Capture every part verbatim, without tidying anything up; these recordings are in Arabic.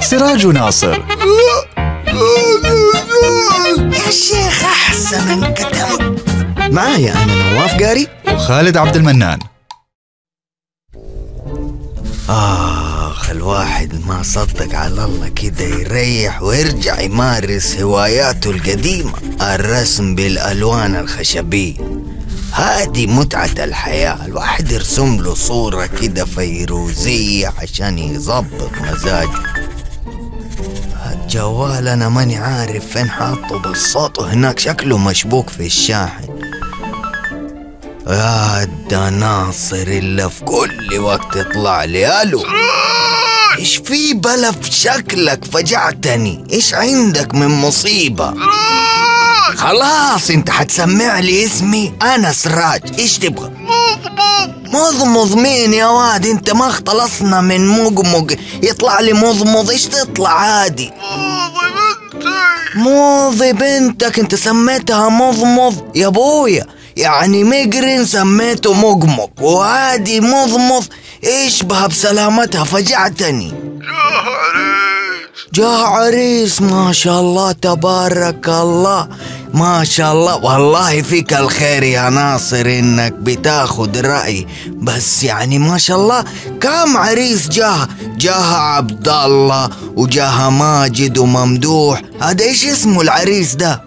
سراج ناصر. يا شيخ أحسن انكتمت. معايا أنا نواف قاري وخالد عبد المنان. آخ الواحد ما صدق على الله كده يريح ويرجع يمارس هواياته القديمة، الرسم بالألوان الخشبية. هذه متعة الحياة، الواحد يرسم له صورة كده فيروزية عشان يظبط مزاجه. الجوال أنا ماني عارف فين حاطه بالصوت، وهناك شكله مشبوك في الشاحن. يا دا ناصر إلا في كل وقت يطلع لي ألو. إيش في بلا في شكلك فجعتني؟ إيش عندك من مصيبة؟ خلاص انت حتسمع لي اسمي، أنا سراج. إيش تبغى؟ مضمض مين يا واد؟ انت ما اختلصنا من مقمق يطلع لي مضمض. إيش تطلع عادي؟ موظي بنتك انت سميتها مضمض يا بويا، يعني مقرن سميته مقمق وهادي مضمض. ايش بها بسلامتها فجعتني. جاه عريس جاه عريس، ما شاء الله تبارك الله، ما شاء الله. والله فيك الخير يا ناصر انك بتاخد رأي، بس يعني ما شاء الله كم عريس جاه؟ جاه عبد الله وجاه ماجد وممدوح. هذا ايش اسمه العريس ده؟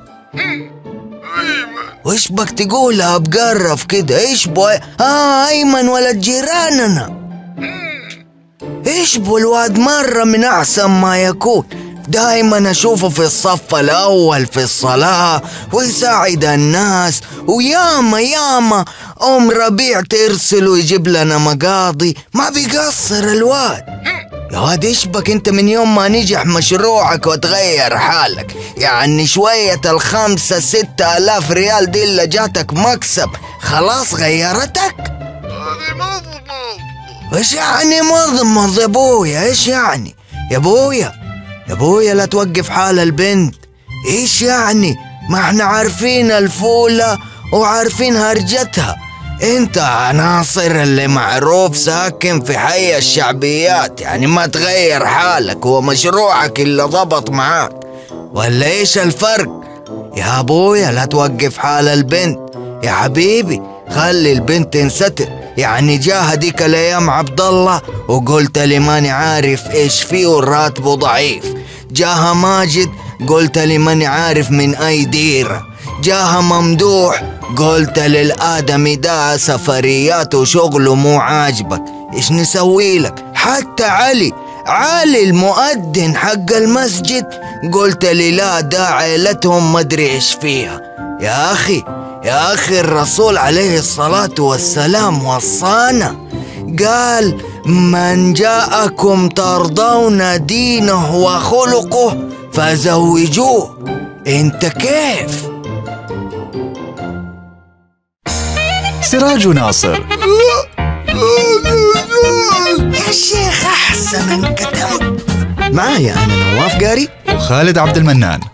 وإيش بك تقولها بقرف كده؟ إيش بو آه أيمن ولد جيراننا. إيش بو الواد مرة من أحسن ما يكون، دايما أشوفه في الصف الأول في الصلاة ويساعد الناس، وياما ياما أم ربيع ترسل ويجيب لنا مقاضي، ما بيقصر الواد. يا واد إيش بك انت من يوم ما نجح مشروعك وتغير حالك؟ يعني شوية الخمسة ستة آلاف ريال دي اللي جاتك مكسب خلاص غيرتك؟ هذه مضمض. ايش يعني مضمض يا بويا؟ ايش يعني يا بويا؟ يا بويا لا توقف حال البنت. ايش يعني؟ ما احنا عارفين الفولة وعارفين هرجتها. انت ناصر اللي معروف ساكن في حي الشعبيات، يعني ما تغير حالك، هو مشروعك اللي ضبط معاك ولا ايش الفرق؟ يا ابويا لا توقف حال البنت يا حبيبي، خلي البنت تنستر. يعني جاء هديك الايام عبد الله وقلت لي ماني عارف ايش فيه والراتبه ضعيف. جاها ماجد قلت لي ماني عارف من اي ديره. جاها ممدوح قلت للآدمي ده سفريات وشغله مو عاجبك، إيش نسوي لك؟ حتى علي علي المؤذن حق المسجد قلت لي لا ده عائلتهم مدري إيش فيها. يا أخي يا أخي الرسول عليه الصلاة والسلام وصانا، قال من جاءكم ترضون دينه وخلقه فزوجوه. انت كيف؟ سراج ناصر. يا شيخ أحسن انكتمت. معايا أنا نواف قاري وخالد عبد المنان.